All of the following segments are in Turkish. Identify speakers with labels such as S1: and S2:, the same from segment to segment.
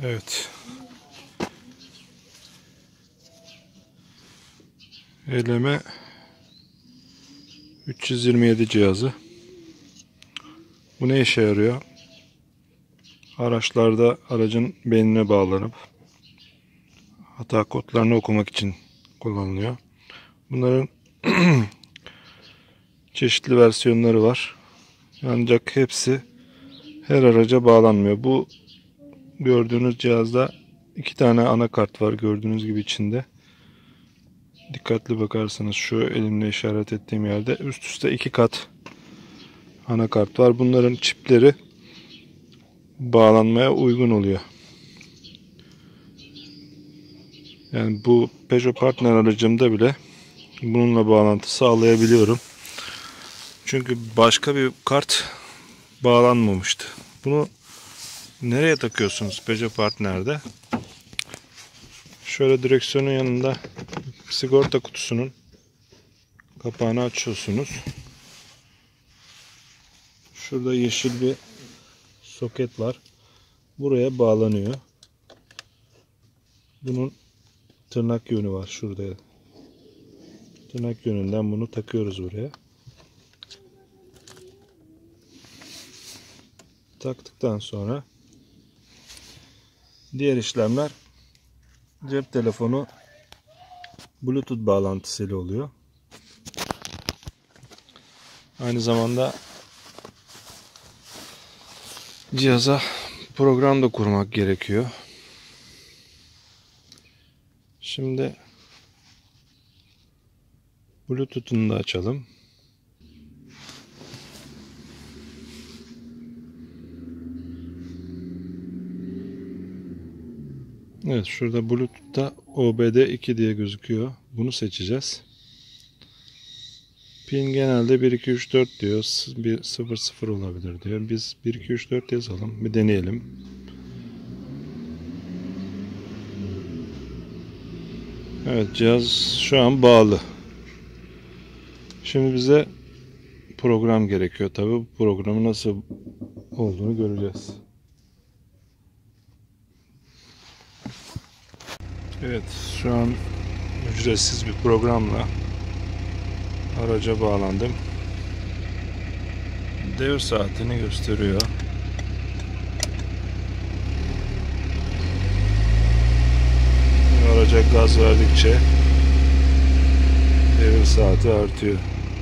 S1: Evet. Eleme 327 cihazı. Bu ne işe yarıyor? Araçlarda aracın beynine bağlanıp hata kodlarını okumak için kullanılıyor. Bunların çeşitli versiyonları var. Ancak hepsi her araca bağlanmıyor. Bu gördüğünüz cihazda 2 tane anakart var gördüğünüz gibi içinde. Dikkatli bakarsanız şu elimle işaret ettiğim yerde üst üste 2 kat anakart var. Bunların çipleri bağlanmaya uygun oluyor. Yani bu Peugeot Partner aracımda bile bununla bağlantı sağlayabiliyorum. Çünkü başka bir kart bağlanmamıştı. Bunu nereye takıyorsunuz Peugeot Partner'de? Şöyle direksiyonun yanında sigorta kutusunun kapağını açıyorsunuz. Şurada yeşil bir soket var. Buraya bağlanıyor. Bunun tırnak yönü var şurada. Tırnak yönünden bunu takıyoruz buraya. Taktıktan sonra diğer işlemler cep telefonu Bluetooth bağlantısıyla oluyor. Aynı zamanda cihaza program da kurmak gerekiyor. Şimdi Bluetooth'unu da açalım. Evet, şurada Bluetooth'ta OBD2 diye gözüküyor. Bunu seçeceğiz. Pin genelde 1 2 3 4 diyor. 1 0 0 olabilir diyor. Biz 1 2 3 4 yazalım. Bir deneyelim. Evet, cihaz şu an bağlı. Şimdi bize program gerekiyor. Tabii bu programın nasıl olduğunu göreceğiz. Evet, şu an ücretsiz bir programla araca bağlandım. Devir saatini gösteriyor. Araca gaz verdikçe devir saati artıyor.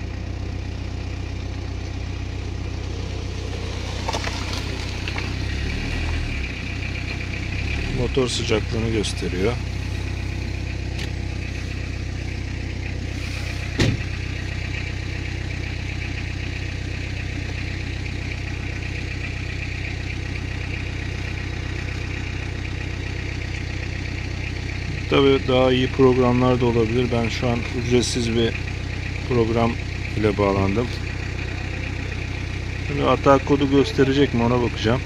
S1: Motor sıcaklığını gösteriyor. Tabii daha iyi programlar da olabilir. Ben şu an ücretsiz bir program ile bağlandım. Şimdi hata kodu gösterecek mi ona bakacağım.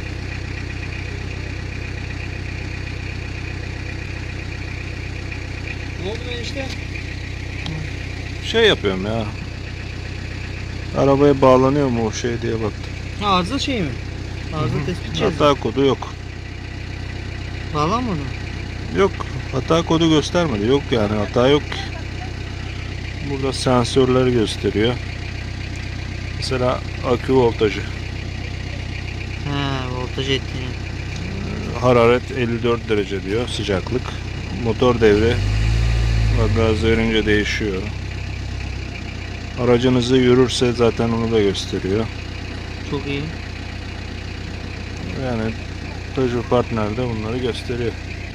S2: Ne oldu ben işte?
S1: Şey yapıyorum ya. Arabaya bağlanıyor mu o şey diye baktım.
S2: Arıza şey mi? Arıza tespit cihazı.
S1: Hata kodu yok.
S2: Bağlanmadı mı?
S1: Yok. Hata kodu göstermedi. Yok yani hata yok. Burada sensörleri gösteriyor. Mesela akü voltajı.
S2: He, voltaj ettiğini.
S1: Hararet 54 derece diyor. Sıcaklık. Motor devri gaz verince değişiyor. Aracınızı yürürse zaten onu da gösteriyor.
S2: Çok iyi.
S1: Yani Peugeot Partner'de bunları gösteriyor.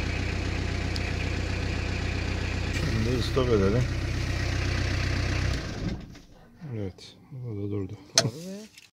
S1: Şimdi stop edelim. Evet, o da durdu.
S2: Abi be.